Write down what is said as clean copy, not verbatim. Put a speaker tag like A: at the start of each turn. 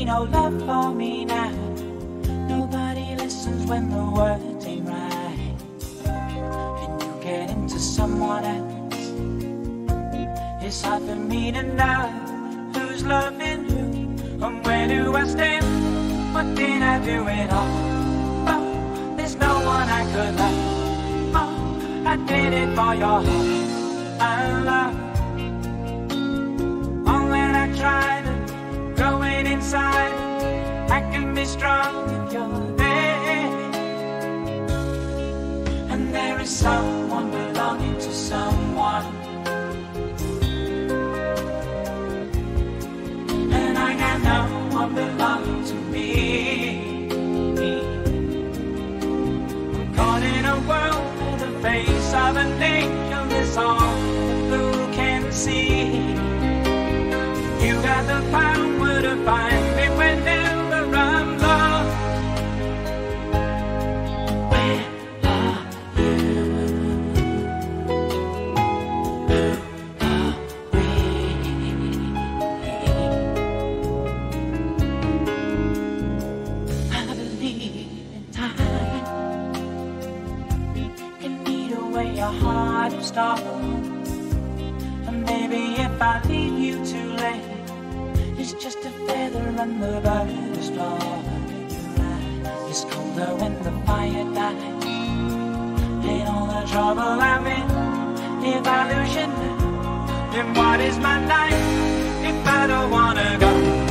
A: no love for me now. Nobody listens when the words ain't right, and you get into someone else. It's hard for me to know who's loving who, and where do I stand? What did I do it all? Oh, there's no one I could love. Oh, I did it for your heart. I love. Oh, when I try to go in inside, I can be strong if you're there. And there is someone belonging to someone, and I got no one belonging to me. I'm caught in a world where the face of an angel is all who can see. You got the power to find me whenever I'm lost. Where are you? Who are we? I believe in time can eat away your heart of stone. And maybe if I leave you too late, it's just a feather and the bird is flying. It's colder when the fire dies. Ain't all the trouble I'm in. If I lose you now, then what is my life if I don't wanna go?